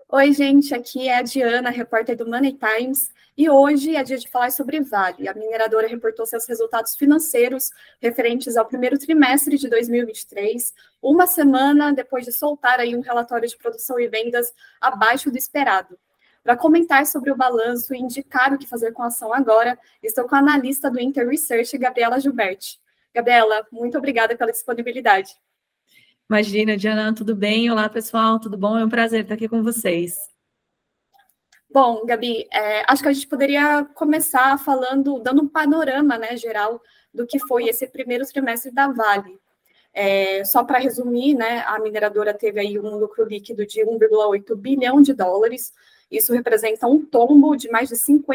Oi, gente, aqui é a Diana, repórter do Money Times, e hoje é dia de falar sobre Vale. A mineradora reportou seus resultados financeiros referentes ao primeiro trimestre de 2023, uma semana depois de soltar aí um relatório de produção e vendas abaixo do esperado. Para comentar sobre o balanço e indicar o que fazer com a ação agora, estou com a analista do Inter Research, Gabriela Gilberti. Gabriela, muito obrigada pela disponibilidade. Imagina, Diana, tudo bem? Olá, pessoal, tudo bom? É um prazer estar aqui com vocês. Bom, Gabi, acho que a gente poderia começar dando um panorama, né, geral do que foi esse primeiro trimestre da Vale. Só para resumir, né, a mineradora teve aí um lucro líquido de 1,8 bilhão de dólares. Isso representa um tombo de mais de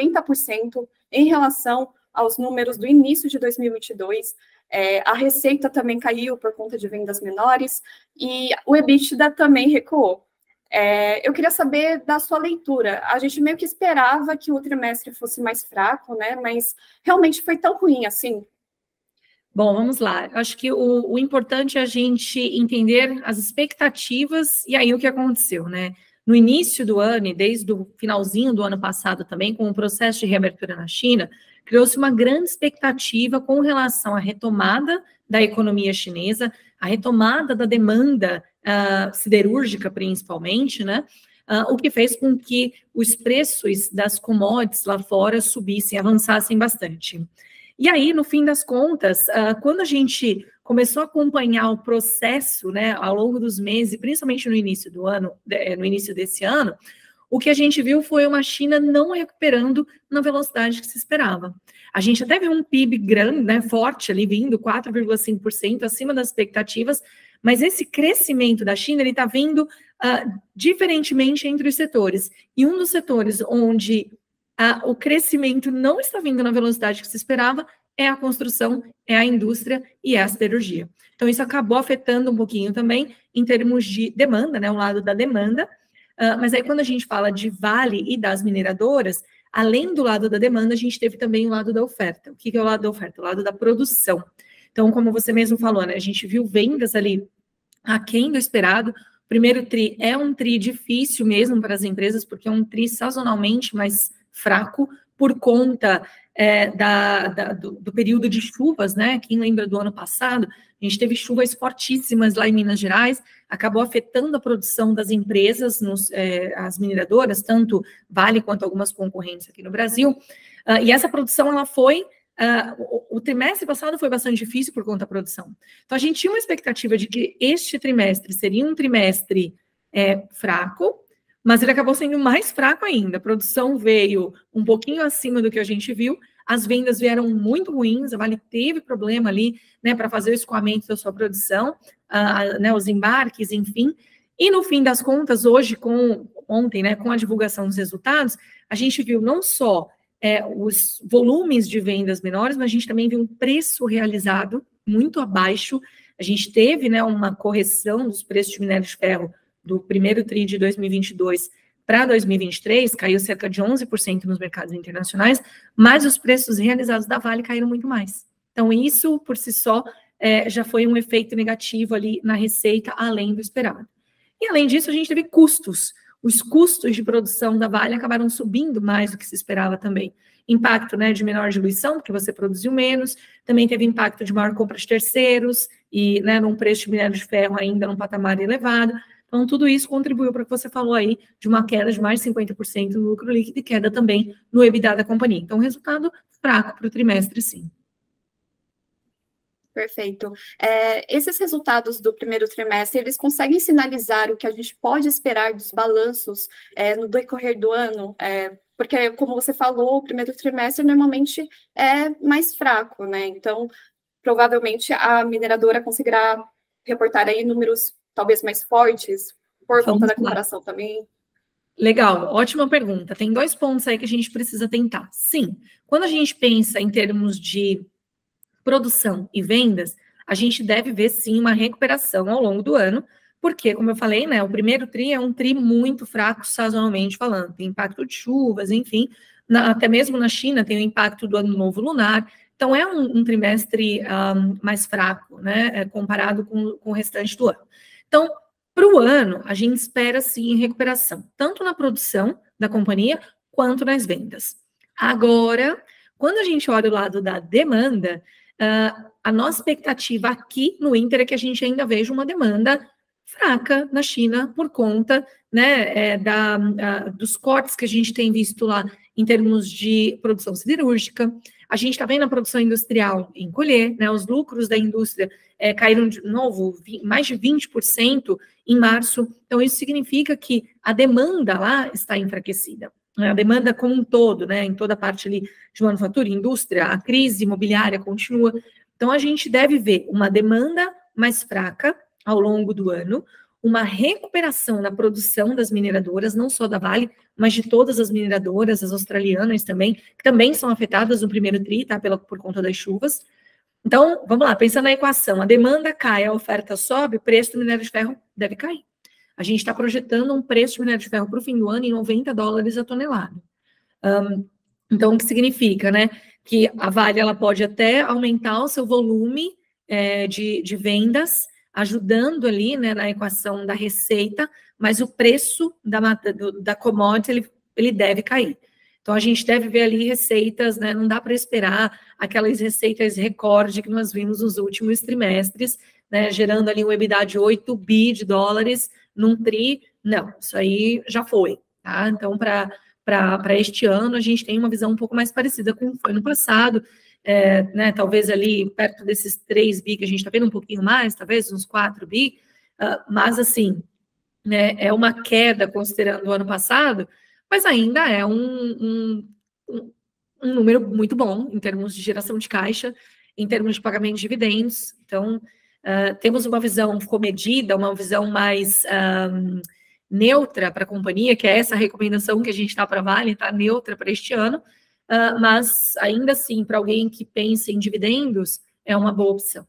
50% em relação aos números do início de 2022. A receita também caiu por conta de vendas menores e o EBITDA também recuou. Eu queria saber da sua leitura. A gente meio que esperava que o trimestre fosse mais fraco, né? Mas realmente foi tão ruim assim? Bom, vamos lá. Eu acho que o importante é a gente entender as expectativas e aí o que aconteceu, né? No início do ano e desde o finalzinho do ano passado também, com o processo de reabertura na China, criou-se uma grande expectativa com relação à retomada da economia chinesa, a retomada da demanda siderúrgica, principalmente, né? O que fez com que os preços das commodities lá fora subissem, avançassem bastante. E aí, no fim das contas, quando a gente começou a acompanhar o processo, né, ao longo dos meses, principalmente no início do ano, no início desse ano, o que a gente viu foi uma China não recuperando na velocidade que se esperava. A gente até viu um PIB grande, né, forte ali, vindo 4,5% acima das expectativas, mas esse crescimento da China, ele está vindo diferentemente entre os setores. E um dos setores onde o crescimento não está vindo na velocidade que se esperava é a construção, é a indústria e é a siderurgia. Então, isso acabou afetando um pouquinho também em termos de demanda, né, o lado da demanda. Mas aí, quando a gente fala de Vale e das mineradoras, além do lado da demanda, a gente teve também o lado da oferta. O que é o lado da oferta? O lado da produção. Então, como você mesmo falou, né, a gente viu vendas ali aquém do esperado. O primeiro TRI é um TRI difícil mesmo para as empresas, porque é um TRI sazonalmente mais fraco, por conta do período de chuvas, né? Quem lembra do ano passado, a gente teve chuvas fortíssimas lá em Minas Gerais, acabou afetando a produção das empresas, as mineradoras, tanto Vale quanto algumas concorrentes aqui no Brasil, e essa produção, ela foi... o trimestre passado foi bastante difícil por conta da produção. Então, a gente tinha uma expectativa de que este trimestre seria um trimestre fraco, mas ele acabou sendo mais fraco ainda. A produção veio um pouquinho acima do que a gente viu, as vendas vieram muito ruins, a Vale teve problema ali, né, para fazer o escoamento da sua produção, né, os embarques, enfim. E no fim das contas, ontem, né, com a divulgação dos resultados, a gente viu não só os volumes de vendas menores, mas a gente também viu um preço realizado muito abaixo. A gente teve, né, uma correção dos preços de minério de ferro do primeiro TRI de 2022 para 2023, caiu cerca de 11% nos mercados internacionais, mas os preços realizados da Vale caíram muito mais. Então, isso, por si só, já foi um efeito negativo ali na receita, além do esperado. E, além disso, a gente teve custos. Os custos de produção da Vale acabaram subindo mais do que se esperava também. Impacto, né, de menor diluição, porque você produziu menos, também teve impacto de maior compra de terceiros, e, né, num preço de minério de ferro ainda num patamar elevado. Então, tudo isso contribuiu para o que você falou aí, de uma queda de mais de 50% no lucro líquido e queda também no EBITDA da companhia. Então, resultado fraco para o trimestre, sim. Perfeito. Esses resultados do primeiro trimestre, eles conseguem sinalizar o que a gente pode esperar dos balanços no decorrer do ano? Porque, como você falou, o primeiro trimestre normalmente é mais fraco, né? Então, provavelmente a mineradora conseguirá reportar aí números talvez mais fortes, por conta da comparação também. Legal, ótima pergunta. Tem 2 pontos aí que a gente precisa tentar. Sim, quando a gente pensa em termos de produção e vendas, a gente deve ver, sim, uma recuperação ao longo do ano, porque, como eu falei, né, o primeiro TRI é um TRI muito fraco, sazonalmente falando. Tem impacto de chuvas, enfim, até mesmo na China tem o impacto do Ano Novo Lunar. Então, é um trimestre mais fraco, né, comparado com o restante do ano. Então, Para o ano, a gente espera, sim, recuperação, tanto na produção da companhia, quanto nas vendas. Agora, quando a gente olha o lado da demanda, a nossa expectativa aqui no Inter é que a gente ainda veja uma demanda fraca na China por conta, né, dos cortes que a gente tem visto lá em termos de produção siderúrgica. A gente está vendo a produção industrial encolher, né, os lucros da indústria caíram de novo mais de 20% em março. Então, isso significa que a demanda lá está enfraquecida. A demanda como um todo, né, em toda a parte ali de manufatura, indústria, a crise imobiliária continua. Então, a gente deve ver uma demanda mais fraca ao longo do ano, uma recuperação na produção das mineradoras, não só da Vale, mas de todas as mineradoras, as australianas também, que também são afetadas no primeiro tri, tá, por conta das chuvas. Então, vamos lá, pensando na equação, a demanda cai, a oferta sobe, o preço do minério de ferro deve cair. A gente está projetando um preço de minério de ferro para o fim do ano em $90 a tonelada. Então, o que significa, né? Que a Vale ela pode até aumentar o seu volume de vendas, ajudando ali, né, na equação da receita, mas o preço da commodity ele deve cair. Então, a gente deve ver ali receitas, né? Não dá para esperar aquelas receitas recorde que nós vimos nos últimos trimestres, né? Gerando ali um EBITDA de $8 bi num tri. Não, isso aí já foi, tá? Então, para este ano, a gente tem uma visão um pouco mais parecida com o que foi no passado, né? Talvez ali perto desses 3 bi que a gente está vendo, um pouquinho mais, talvez uns 4 bi, mas assim, né, é uma queda considerando o ano passado, mas ainda é um número muito bom em termos de geração de caixa, em termos de pagamento de dividendos. Então, temos uma visão comedida, uma visão mais neutra para a companhia, que é essa recomendação que a gente está para a Vale, está neutra para este ano, mas ainda assim, para alguém que pensa em dividendos, é uma boa opção.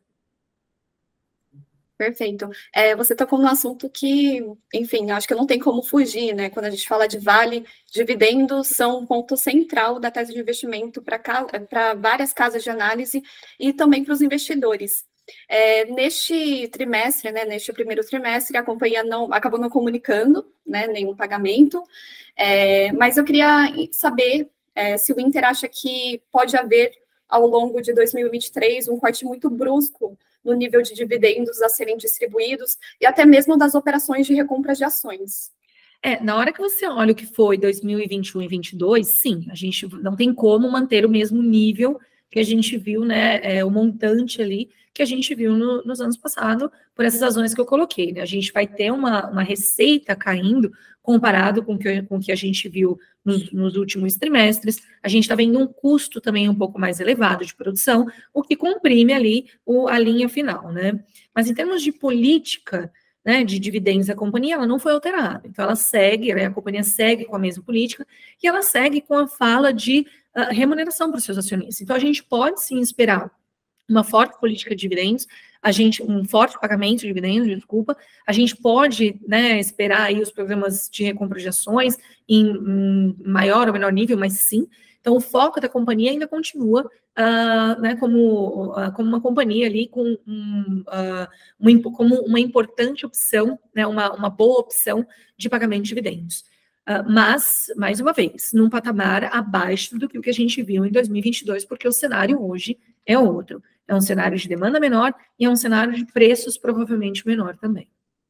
Perfeito. Você tocou num assunto que, enfim, acho que não tem como fugir, né? Quando a gente fala de Vale, dividendos são um ponto central da tese de investimento para várias casas de análise e também para os investidores. Neste trimestre, né, neste primeiro trimestre, a companhia acabou não comunicando, né, nenhum pagamento, mas eu queria saber se o Inter acha que pode haver, ao longo de 2023, um corte muito brusco no nível de dividendos a serem distribuídos e até mesmo das operações de recompra de ações. Na hora que você olha o que foi 2021 e 2022, sim, a gente não tem como manter o mesmo nível que a gente viu, né, o montante ali que a gente viu nos anos passados, por essas razões que eu coloquei, né? A gente vai ter uma receita caindo comparado com o que a gente viu nos últimos trimestres. A gente está vendo um custo também um pouco mais elevado de produção, o que comprime ali a linha final, né? Mas em termos de política, né, de dividendos da companhia, ela não foi alterada. Então, ela segue, a companhia segue com a mesma política e ela segue com a fala de remuneração para os seus acionistas. Então, a gente pode sim esperar uma forte política de dividendos, um forte pagamento de dividendos, desculpa, a gente pode, né, esperar aí os programas de recompra de ações em maior ou menor nível, mas sim. Então, o foco da companhia ainda continua, né, como uma companhia ali como uma importante opção, né, uma boa opção de pagamento de dividendos. Mas, mais uma vez, num patamar abaixo do que o que a gente viu em 2022, porque o cenário hoje é outro. É um cenário de demanda menor e é um cenário de preços provavelmente menor também.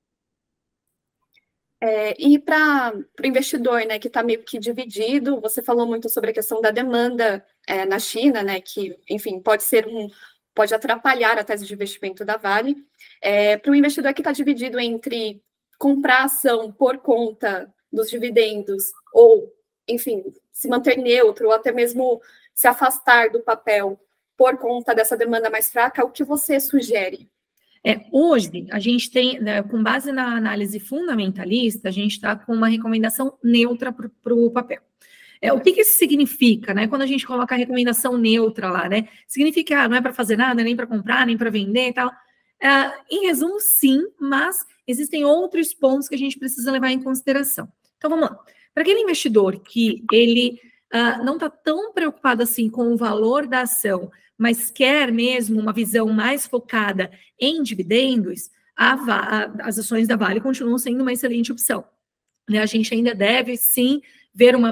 E para o investidor, né, que está meio que dividido, você falou muito sobre a questão da demanda na China, né, que, enfim, pode atrapalhar a tese de investimento da Vale. Para o investidor que está dividido entre comprar ação por conta dos dividendos ou, enfim, se manter neutro ou até mesmo se afastar do papel por conta dessa demanda mais fraca, o que você sugere? Hoje, a gente tem, né, com base na análise fundamentalista, a gente está com uma recomendação neutra para o papel. O que isso significa, né? Quando a gente coloca a recomendação neutra lá, né? Significa que não é para fazer nada, nem para comprar, nem para vender e tal. Em resumo, sim, mas existem outros pontos que a gente precisa levar em consideração. Então, vamos lá. Para aquele investidor que ele não está tão preocupado assim com o valor da ação, mas quer mesmo uma visão mais focada em dividendos, as ações da Vale continuam sendo uma excelente opção. Né? A gente ainda deve, sim, ver um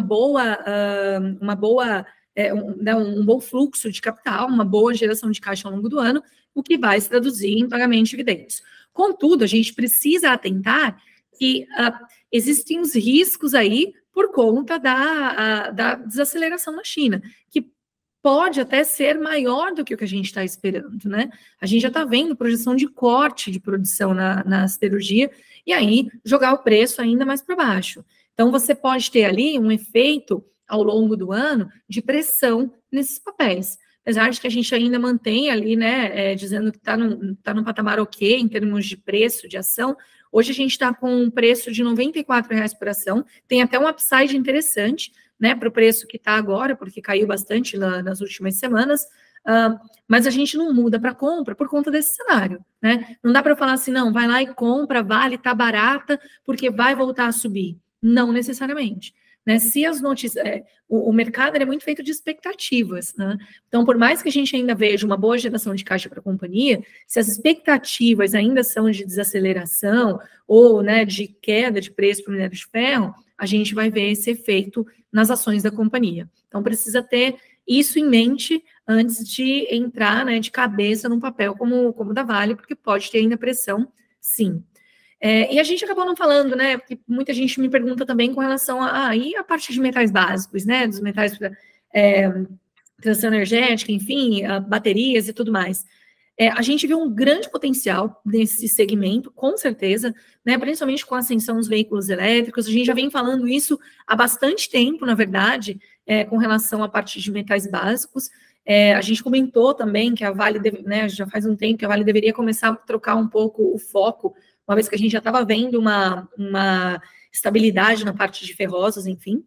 bom fluxo de capital, uma boa geração de caixa ao longo do ano, o que vai se traduzir em pagamento de dividendos. Contudo, a gente precisa atentar que existem os riscos aí por conta da desaceleração na China, que pode até ser maior do que o que a gente está esperando, né? A gente já está vendo projeção de corte de produção na siderurgia, e aí jogar o preço ainda mais para baixo. Então, você pode ter ali um efeito ao longo do ano de pressão nesses papéis. Apesar de que a gente ainda mantém ali, né, dizendo que está num patamar ok em termos de preço, de ação. Hoje a gente está com um preço de R$ 94,00 por ação, tem até um upside interessante, né, para o preço que está agora, porque caiu bastante nas últimas semanas, mas a gente não muda para compra por conta desse cenário, né? Não dá para falar assim, não, vai lá e compra, Vale, está barata, porque vai voltar a subir. Não necessariamente. Né? Se as notícias, o mercado é muito feito de expectativas, né? Então, por mais que a gente ainda veja uma boa geração de caixa para a companhia, se as expectativas ainda são de desaceleração ou, né, de queda de preço para o minério de ferro, a gente vai ver esse efeito nas ações da companhia. Então, precisa ter isso em mente antes de entrar, né, de cabeça num papel como o da Vale, porque pode ter ainda pressão, sim. E a gente acabou não falando, né, porque muita gente me pergunta também com relação e a parte de metais básicos, né, dos metais para transição energética, enfim, baterias e tudo mais. A gente viu um grande potencial nesse segmento, com certeza, né, principalmente com a ascensão dos veículos elétricos. A gente já vem falando isso há bastante tempo, na verdade, com relação à parte de metais básicos. A gente comentou também que a Vale, né, já faz um tempo que a Vale deveria começar a trocar um pouco o foco, uma vez que a gente já estava vendo uma estabilidade na parte de ferrosos, enfim.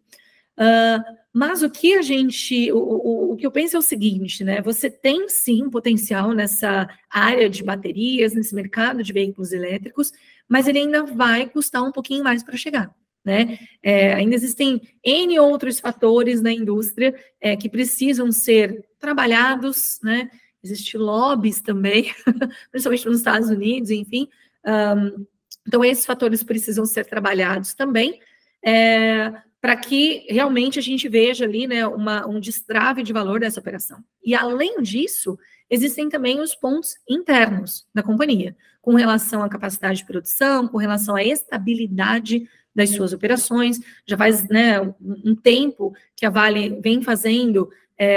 Mas o que o que eu penso é o seguinte, né? Você tem sim potencial nessa área de baterias, nesse mercado de veículos elétricos, mas ele ainda vai custar um pouquinho mais para chegar, né? Ainda existem N outros fatores na indústria que precisam ser trabalhados, né? Existem lobbies também, principalmente nos Estados Unidos, enfim. Então, esses fatores precisam ser trabalhados também, para que realmente a gente veja ali, né, um destrave de valor dessa operação. E, além disso, existem também os pontos internos da companhia, com relação à capacidade de produção, com relação à estabilidade das suas operações. Já faz, né, um tempo que a Vale vem fazendo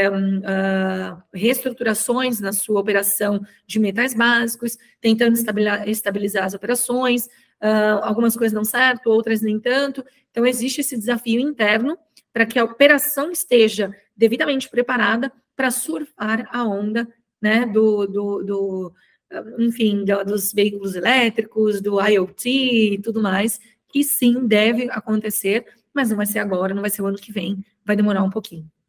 reestruturações na sua operação de metais básicos, tentando estabilizar as operações, algumas coisas dão certo, outras nem tanto. Então, existe esse desafio interno para que a operação esteja devidamente preparada para surfar a onda, né, enfim, dos veículos elétricos, do IoT e tudo mais, que sim, deve acontecer, mas não vai ser agora, não vai ser o ano que vem, vai demorar um pouquinho.